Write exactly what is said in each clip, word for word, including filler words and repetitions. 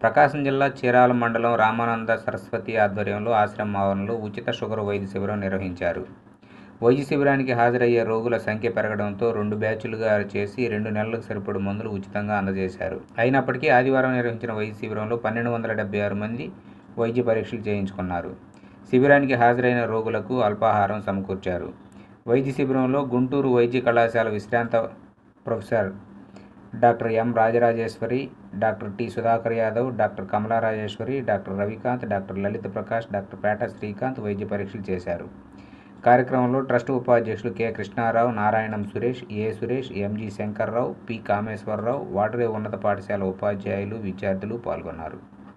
ప్రకాశం జిల్లా చీరాల మండలం రామానంద సరస్వతి ఆధ్వర్యంలో ఆశ్రమ ఆవరణలో ఉచిత షుగర్ వైద్య శిబిరం నిర్వహించారు. వైద్య శిబిరానికి హాజరయ్యే రోగుల సంఖ్య పెరగడంతో రెండు బ్యాచ్లుగా చేసి రెండు నెలలకు సరిపడు మందులు ఉచితంగా అందజేశారు. అయినప్పటికీ ఆదివారం నిర్వహించిన వైద్య శిబిరంలో పన్నెండు వందల డెబ్బై ఆరు మంది వైద్య పరీక్షలు చేయించుకున్నారు. శిబిరానికి హాజరైన రోగులకు అల్పాహారం సమకూర్చారు. వైద్య శిబిరంలో గుంటూరు వైద్య కళాశాల విశ్రాంత professor doctor M Rajarajeshwari, doctor T Sudhakar Yadav, doctor Kamala Rajeshwari, doctor Ravikanth, doctor Lalitha Prakash, doctor Peta Srikanth వైద్య పరీక్షలు చేశారు. కార్యక్రమంలో ట్రస్ట్ ఉపాధ్యక్షులు K Krishnarao, Narayanam Suresh, A Suresh, MG Shankarrao, P Kameswararao, వాటరే ఉన్నత పాఠశాల ఉపాధ్యాయులు, విద్యార్థులు పాల్గొన్నారు.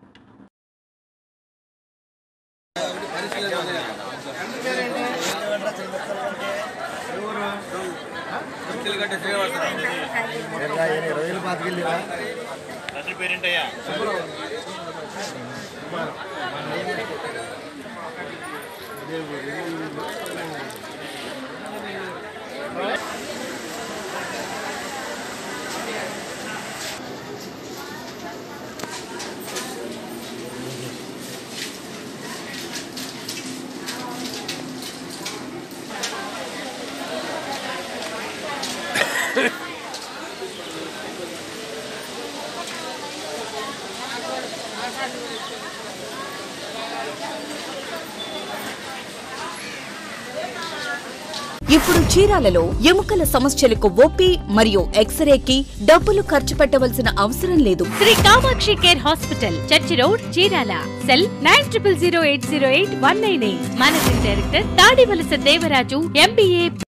ఇప్పుడు చీరాలలో ఎముకల సమస్యలకు ఓపీ మరియు ఎక్స్రేకి డబ్బులు ఖర్చు పెట్టవలసిన అవసరం లేదు. Sri Kamakshi care hospital, church road, Chirala. Cell nine triple zero eight zero eight one nine eight. Managing director Tadivalasa Devaraju, MBA.